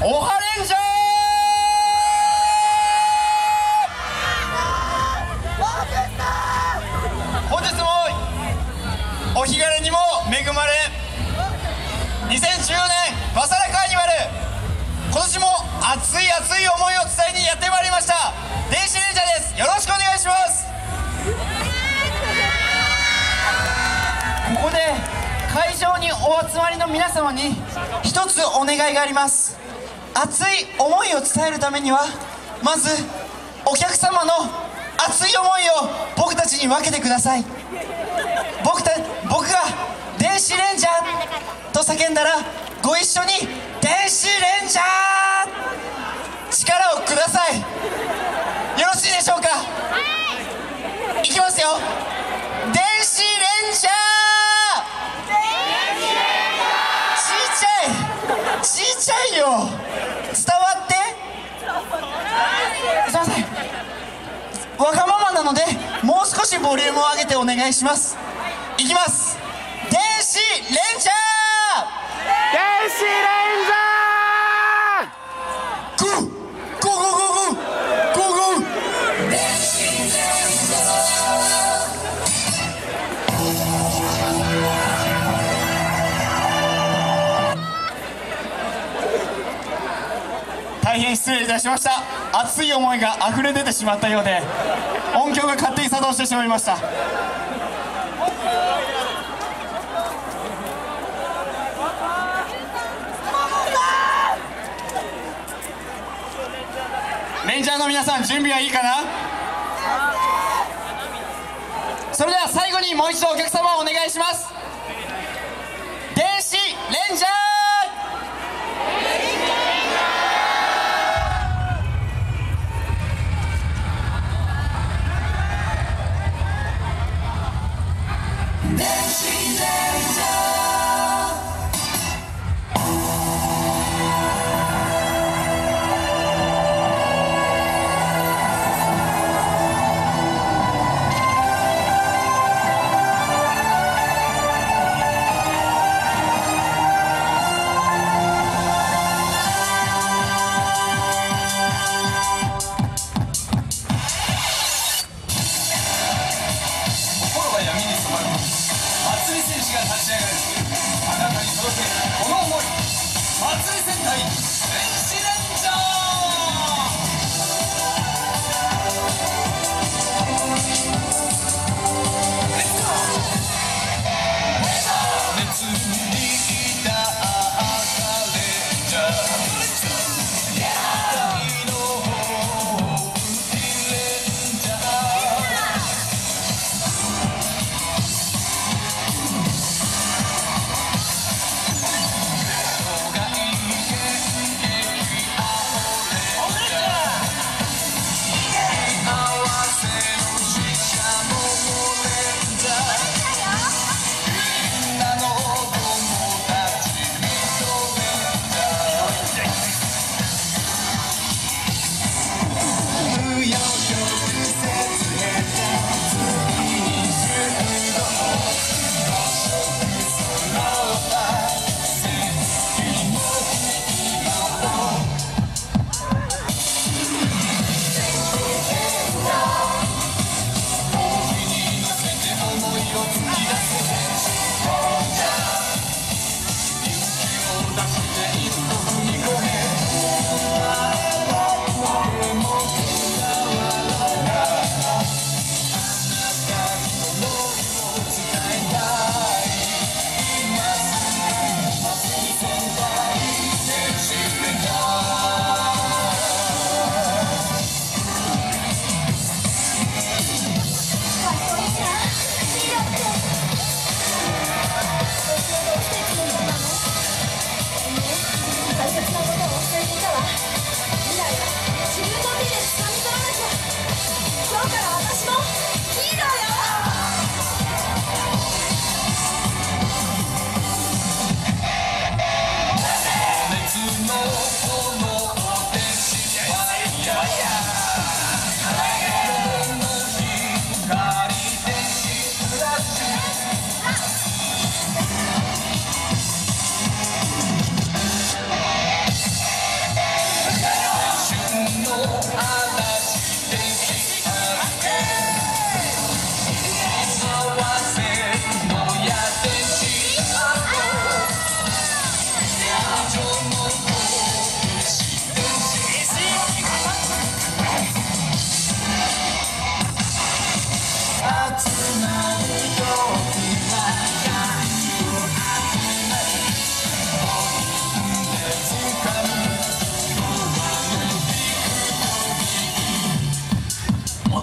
おはレンジャー。本日もお日柄にも恵まれ、2014年バサラカーニバル、今年も熱い熱い思いを伝えにやってまいりました電子レンジャーです。よろしくお願いします。ここで会場にお集まりの皆様に一つお願いがあります。熱い思いを伝えるためには、まずお客様の熱い思いを僕たちに分けてください。僕が電子レンジャーと叫んだら、ご一緒に電子レンジャー、力をください。よろしいでしょうか。いきますよ。電子レンジャー。ちっちゃいよ。伝わって。すいません、わがままなのでもう少しボリュームを上げてお願いします。いきます。電子レンジャー。 電子レンジャー。 ゴーゴーゴーゴーゴーゴーゴー。大変失礼いたしました。熱い思いが溢れ出てしまったようで、音響が勝手に作動してしまいました。レンジャーの皆さん、準備はいいかな。それでは最後にもう一度お客様お願いします。電子レンジャー。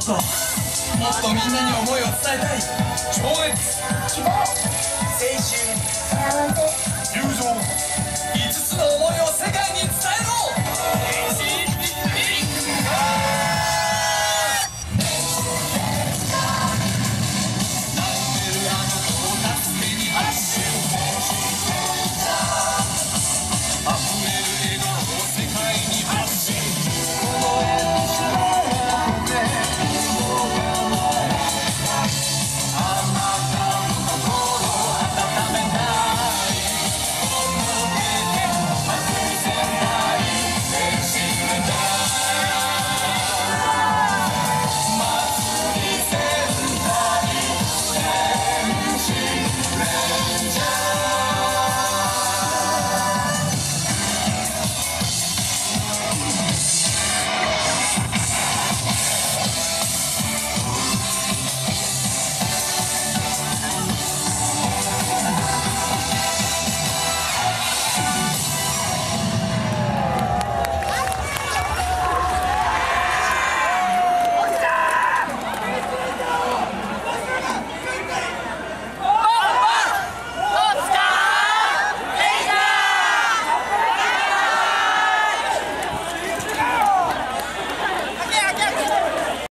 した。もっとみんなに思いを伝えたい。情熱、 希望、青春、 幸せ。